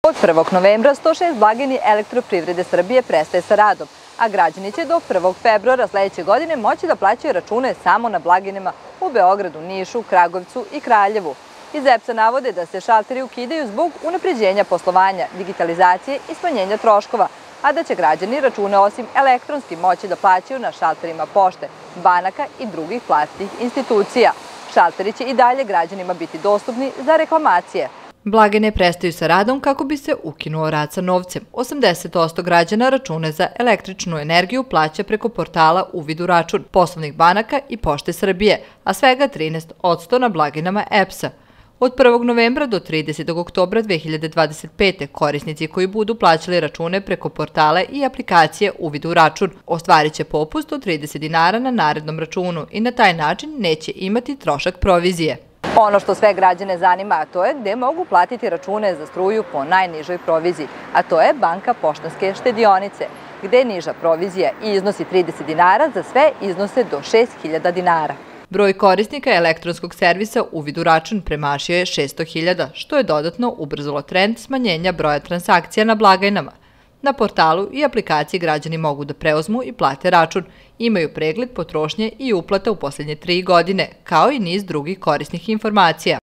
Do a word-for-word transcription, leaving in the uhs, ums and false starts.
Od prvog novembra sto šest blagajni Elektroprivrede Srbije prestaje sa radom, a građani će do prvog februara sledeće godine moći da plaćaju račune samo na blagajnama u Beogradu, Nišu, Kragujevcu i Kraljevu. Iz E P S-a navode da se šalteri ukidaju zbog unapređenja poslovanja, digitalizacije i smanjenja troškova, a da će građani račune osim elektronski moći da plaćaju na šalterima pošte, banaka i drugih platnih institucija. Šalteri će i dalje građanima biti dostupni za reklamacije. Blagajne prestaju sa radom kako bi se ukinuo rad sa novcem. osamdeset posto građana račune za električnu energiju plaća preko portala Uvid u račun, poslovnih banaka i Pošte Srbije, a svega trinaest posto na blagajnama E P S-a. Od prvog novembra do tridesetog oktobra dve hiljade dvadeset pete korisnici koji budu plaćali račune preko portale i aplikacije Uvid u račun ostvarit će popust od trideset dinara na narednom računu i na taj način neće imati trošak provizije. Ono što sve građane zanima, a to je gde mogu platiti račune za struju po najnižoj proviziji, a to je Banka Poštanske štedionice, gde niža provizija i iznosi trideset dinara za sve iznose do šest hiljada dinara. Broj korisnika elektronskog servisa Uvid u račun premašio je šesto hiljada, što je dodatno ubrzalo trend smanjenja broja transakcija na blagajnama. Na portalu i aplikaciji građani mogu da preuzmu i plate račun, imaju pregled potrošnje i uplata u poslednje tri godine, kao i niz drugih korisnih informacija.